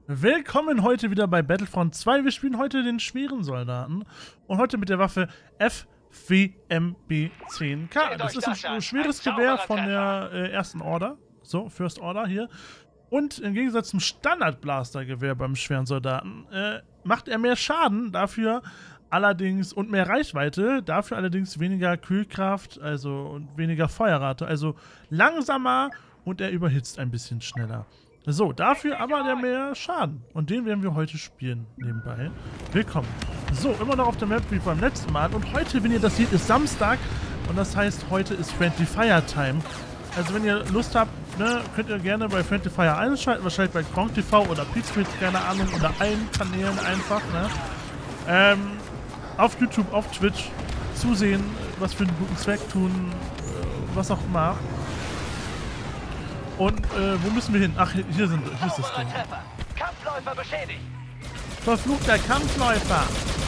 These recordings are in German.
Willkommen heute wieder bei Battlefront 2. Wir spielen heute den schweren Soldaten und heute mit der Waffe FWMB-10K. Das ist ein schweres Gewehr von der ersten Order, so, First Order hier. Und im Gegensatz zum Standard-Blaster-Gewehr beim schweren Soldaten macht er mehr Schaden, dafür allerdings und mehr Reichweite, dafür allerdings weniger Kühlkraft, also und weniger Feuerrate, also langsamer und er überhitzt ein bisschen schneller. So, dafür aber der mehr Schaden. Und den werden wir heute spielen, nebenbei. Willkommen. So, immer noch auf der Map wie beim letzten Mal. Und heute, wenn ihr das seht, ist Samstag. Und das heißt, heute ist Friendly Fire Time. Also wenn ihr Lust habt, ne, könnt ihr gerne bei Friendly Fire einschalten. Wahrscheinlich bei Gronk TV oder Pizmeet, keine Ahnung. Oder allen Kanälen einfach, ne. Auf YouTube, auf Twitch. Zusehen, was für einen guten Zweck tun. Was auch immer. Und wo müssen wir hin? Ach, hier ist das Ding. Kampfläufer beschädigt. Verfluchter Kampfläufer!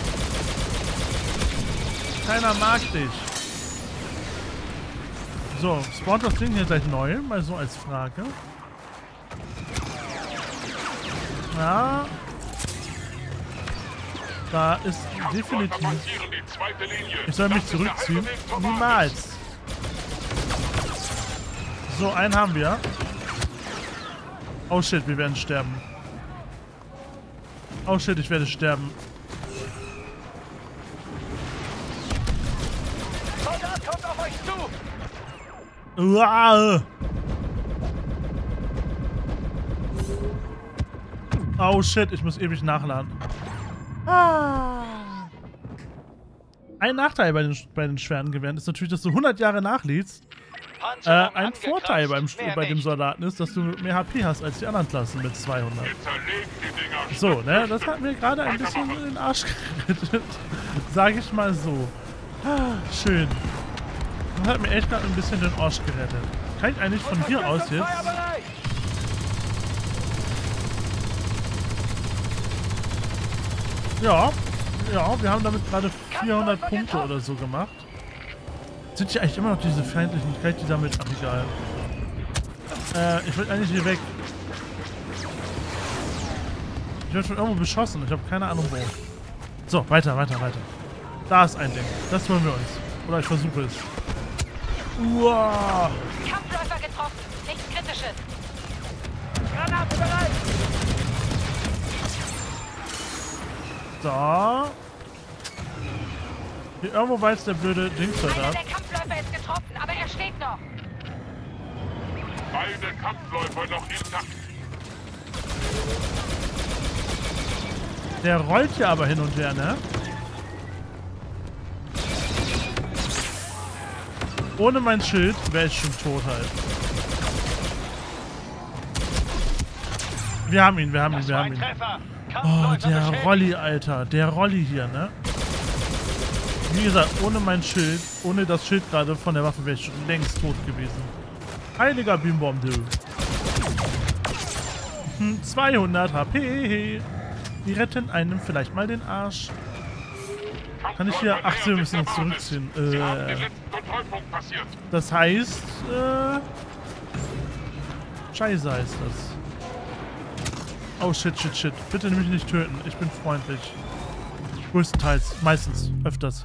Keiner mag dich. So, spawnt das Ding hier gleich neu? Mal so als Frage. Ja. Da ist definitiv... Ich soll mich zurückziehen? Niemals! So, einen haben wir. Oh shit, wir werden sterben. Oh shit, ich werde sterben. Soldat kommt auf euch zu! Uah. Oh shit, ich muss ewig nachladen. Ein Nachteil bei den schweren Gewehren ist natürlich, dass du 100 Jahre nachlädst. Ein Vorteil bei dem Soldaten ist, dass du mehr HP hast als die anderen Klassen mit 200. So, ne, das hat mir gerade ein bisschen in den Arsch gerettet. Sag ich mal so. Schön. Das hat mir echt gerade ein bisschen den Arsch gerettet. Kann ich eigentlich von hier aus jetzt... Ja, wir haben damit gerade 400 Punkte oder so gemacht. Sind hier eigentlich immer noch diese Feindlichkeit, die damit... Ach, egal. Ich will eigentlich hier weg. Ich werde von irgendwo beschossen. Ich habe keine Ahnung wo. So, weiter. Da ist ein Ding. Das holen wir uns. Oder ich versuche es. Uah. Kampfläufer getroffen. Nichts Kritisches. Granate bereit. So. Hier irgendwo war jetzt der blöde Dingsoldat. Einer der Kampfläufer ist getroffen, aber er steht noch. Beide Kampfläufer noch intakt. Der rollt hier aber hin und her, ne? Ohne mein Schild wäre ich schon tot halt. Wir haben ihn. Oh, der Rolli, Alter. Der Rolli hier, ne? Wie gesagt, ohne mein Schild, ohne das Schild gerade von der Waffe wäre ich schon längst tot gewesen. Heiliger Bimbom, du. 200 HP. Die retten einem vielleicht mal den Arsch. Kann ich hier... Ach so, wir müssen uns zurückziehen. Das heißt... Scheiße heißt das. Oh, shit. Bitte mich nicht töten. Ich bin freundlich. Größtenteils. Meistens. Öfters.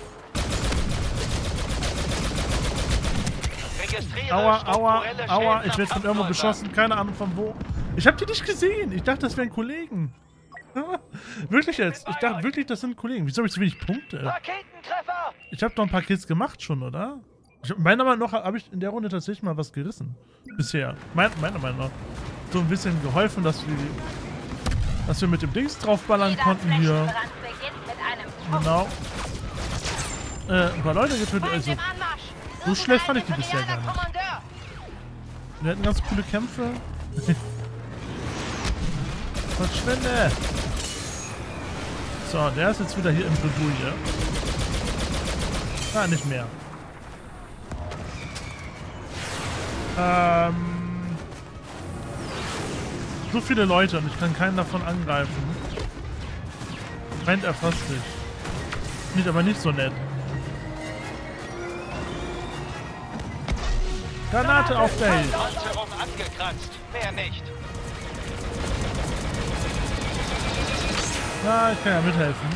Aua. Ich werde von irgendwo beschossen. Keine Ahnung von wo. Ich habe die nicht gesehen. Ich dachte, das wären Kollegen. Wirklich jetzt. Ich dachte wirklich, das sind Kollegen. Wieso habe ich so wenig Punkte? Ich habe doch ein paar Kills gemacht schon, oder? Meiner Meinung nach habe ich in der Runde tatsächlich mal was gerissen. Bisher. Meiner Meinung nach. So ein bisschen geholfen, dass wir mit dem Dings draufballern konnten hier. Genau. Ein paar Leute getötet, also so schlecht fand ich die bisher gar nicht. Wir hatten ganz coole Kämpfe. Verschwinde! So, der ist jetzt wieder hier im Bredouille. Ah, nicht mehr. So viele Leute und ich kann keinen davon angreifen. Feind erfasst dich. Nicht, aber nicht so nett. Granate auf der Hill. Angekratzt. Mehr nicht. Ja, ich kann ja mithelfen.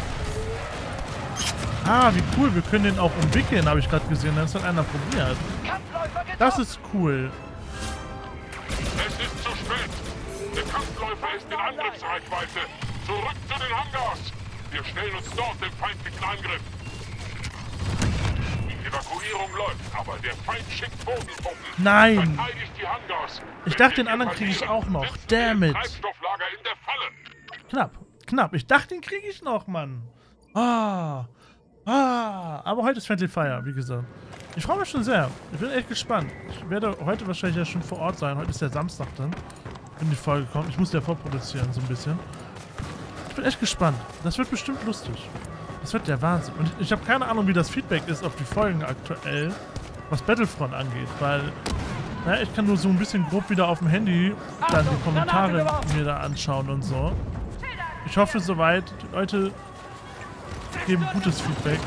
Ah, wie cool. Wir können den auch umwickeln, habe ich gerade gesehen. Das hat einer probiert. Das ist cool. Es ist zu spät. Der Kampfläufer ist in Angriffsreichweite. Zurück zu den Hangars. Wir stellen uns dort dem feindlichen Angriff. Die Evakuierung läuft, aber der Feind schickt Bodentruppen. Nein. Verteidigt die Hangars. Ich dachte, den anderen kriege ich auch noch. Damn it. Treibstofflager in der Falle. Knapp. Knapp. Ich dachte, den kriege ich noch, Mann. Aber heute ist Friendly Fire, wie gesagt. Ich freue mich schon sehr. Ich bin echt gespannt. Ich werde heute wahrscheinlich ja schon vor Ort sein. Heute ist der Samstag dann, wenn die Folge kommt. Ich muss ja vorproduzieren, so ein bisschen. Ich bin echt gespannt. Das wird bestimmt lustig. Das wird der Wahnsinn. Und ich habe keine Ahnung, wie das Feedback ist auf die Folgen aktuell, was Battlefront angeht, weil ich kann nur so ein bisschen grob wieder auf dem Handy dann die Kommentare mir da anschauen und so. Ich hoffe soweit, die Leute geben gutes Feedback.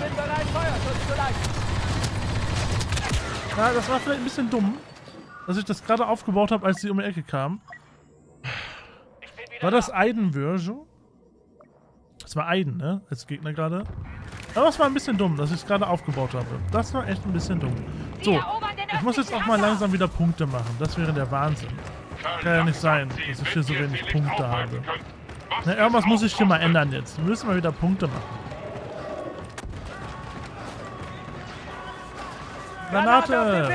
Ja, das war vielleicht ein bisschen dumm, dass ich das gerade aufgebaut habe, als sie um die Ecke kamen. War das Aiden Virgil? Das war Aiden, ne? Als Gegner gerade. Aber das war ein bisschen dumm, dass ich es gerade aufgebaut habe. Das war echt ein bisschen dumm. So, ich muss jetzt auch mal langsam wieder Punkte machen. Das wäre der Wahnsinn. Kann ja nicht sein, dass ich hier so wenig Punkte habe. Na, irgendwas muss ich hier mal ändern jetzt. Wir müssen mal wieder Punkte machen. Granate!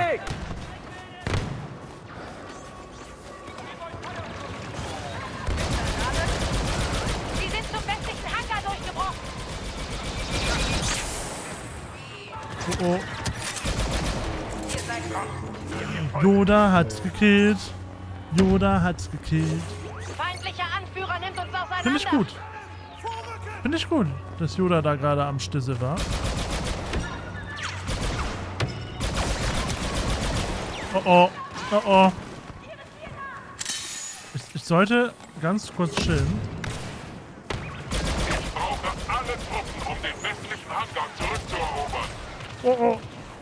Sie sind zum westlichen Hangar durchgebrochen. Oh oh. Yoda hat's gekillt. Yoda hat's gekillt. Feindlicher Anführer nimmt uns auseinander. Finde ich gut. Finde ich gut, dass Yoda da gerade am Stisse war. Oh oh. Oh oh. Ich sollte ganz kurz chillen. Ich brauche alle Truppen, um den westlichen Hangar zurückzuerobern. Oh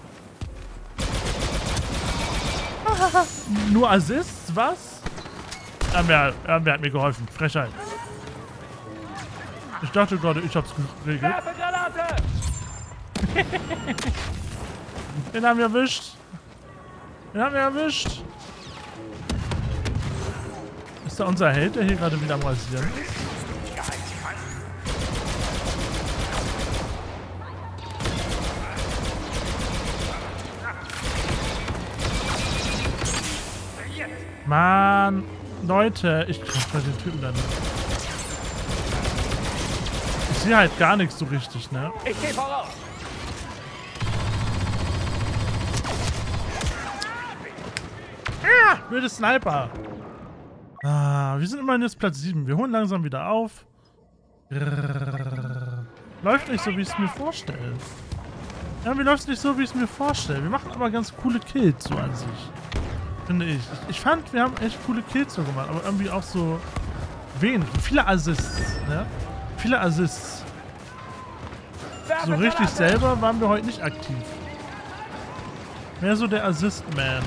oh. Nur Assists? Was? Irgendwer hat mir geholfen. Frechheit. Ich dachte gerade, ich hab's geregelt. Den haben wir erwischt. Den haben wir erwischt. Ist da unser Held, der hier gerade wieder am Rasieren ist? Mann, Leute, ich treffe den Typen da nicht. Ich sehe halt gar nichts so richtig, ne? Ich gehe voraus. Ah, blöde Sniper. Ah, wir sind immerhin jetzt Platz 7. Wir holen langsam wieder auf. Läuft nicht so, wie ich es mir vorstelle. Irgendwie läuft es nicht so, wie ich es mir vorstelle. Wir machen aber ganz coole Kills so an sich. Finde ich. Ich fand, wir haben echt coole Kills so gemacht, aber irgendwie auch so wenig. Viele Assists, ne? Viele Assists. So richtig selber waren wir heute nicht aktiv. Mehr so der Assist-Man.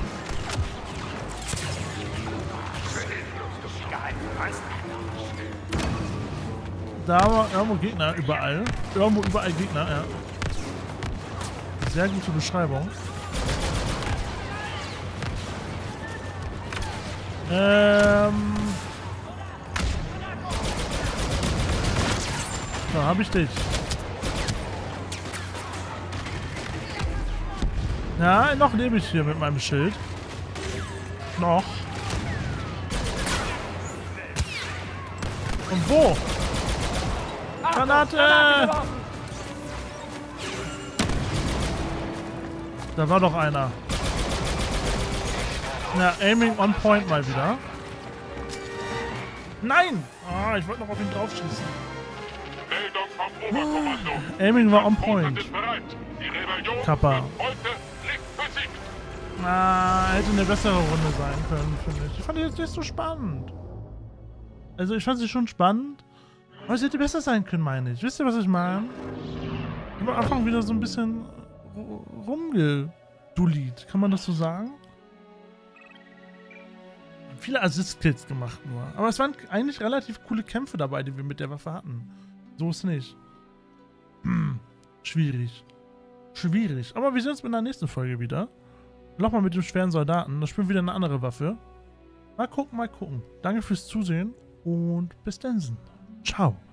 Da war irgendwo Gegner, überall. Irgendwo überall Gegner, ja. Sehr gute Beschreibung. So, hab ich dich. Ja, noch lebe ich hier mit meinem Schild. Noch. Und wo? Granate! Da war doch einer. Ja, Aiming on Point mal wieder. Nein! Ah, ich wollte noch auf ihn drauf schießen. Meldung vom Oberkommando. Aiming war on Point. Sind bereit. Die Rebellion Kappa. wird heute nicht besiegt. Ah, hätte eine bessere Runde sein können, finde ich. Ich fand die jetzt nicht so spannend. Also ich fand sie schon spannend, aber sie hätte besser sein können, meine ich. Wisst ihr, was ich meine? Am Anfang wieder so ein bisschen rumgedullied. Kann man das so sagen? viele Assist-Kills gemacht nur. Aber es waren eigentlich relativ coole Kämpfe dabei, die wir mit der Waffe hatten. So ist nicht. Schwierig. Schwierig. Aber wir sehen uns in der nächsten Folge wieder. Nochmal mit dem schweren Soldaten. Da spielen wir wieder eine andere Waffe. Mal gucken, mal gucken. Danke fürs Zusehen und bis dann. Ciao.